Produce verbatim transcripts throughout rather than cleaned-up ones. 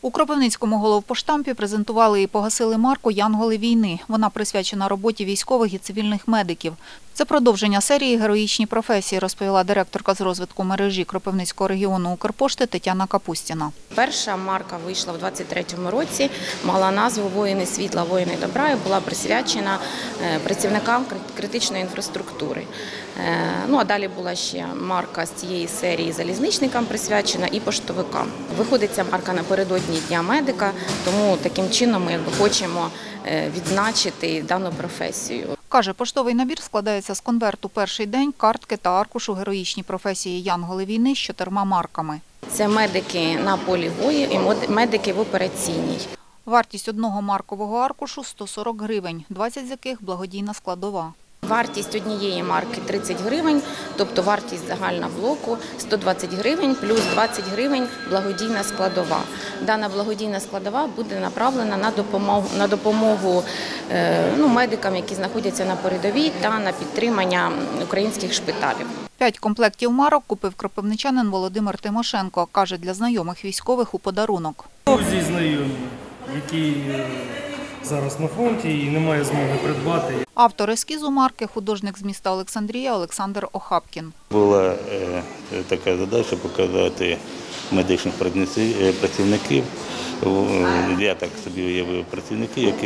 У Кропивницькому головпоштампі презентували і погасили марку «Янголи війни». Вона присвячена роботі військових і цивільних медиків. Це продовження серії «Героїчні професії», розповіла директорка з розвитку мережі Кропивницького регіону Укрпошти Тетяна Капустіна. Перша марка вийшла в двадцять третьому році, мала назву «Воїни світла, воїни добра» і була присвячена працівникам критичної інфраструктури. Ну, а далі була ще марка з цієї серії залізничникам присвячена і поштовикам. Виходить ця марка напередодні Дня медика, тому таким чином ми якби хочемо відзначити дану професію. Каже, поштовий набір складається з конверту «Перший день», картки та аркушу «Героїчні професії Янголи війни» з чотирма марками. Це медики на полі бою і медики в операційній. Вартість одного маркового аркушу – сто сорок гривень, двадцять з яких – благодійна складова. Вартість однієї марки – тридцять гривень, тобто вартість загальна блоку – сто двадцять гривень, плюс двадцять гривень – благодійна складова. Дана благодійна складова буде направлена на допомогу, на допомогу ну, медикам, які знаходяться на передовій, та на підтримання українських шпиталів. П'ять комплектів марок купив кропивничанин Володимир Тимошенко. Каже, для знайомих військових у подарунок. Друзі знайомі, які зараз на фронті і немає змоги придбати. Автор ескізу марки – художник з міста Олександрія Олександр Охапкін. Була е, така задача показати медичних працівників. Я так собі уявив працівники, які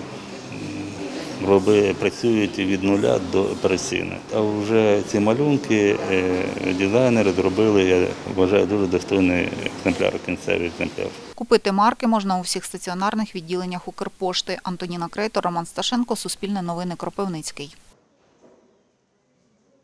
роби, працюють від нуля до операційної. А вже ці малюнки е, дизайнери зробили, я вважаю, дуже достойний екземпляр, кінцевий екземпляр. Купити марки можна у всіх стаціонарних відділеннях Укрпошти. Антоніна Крейтор, Роман Сташенко, Суспільне новини, Кропивницький.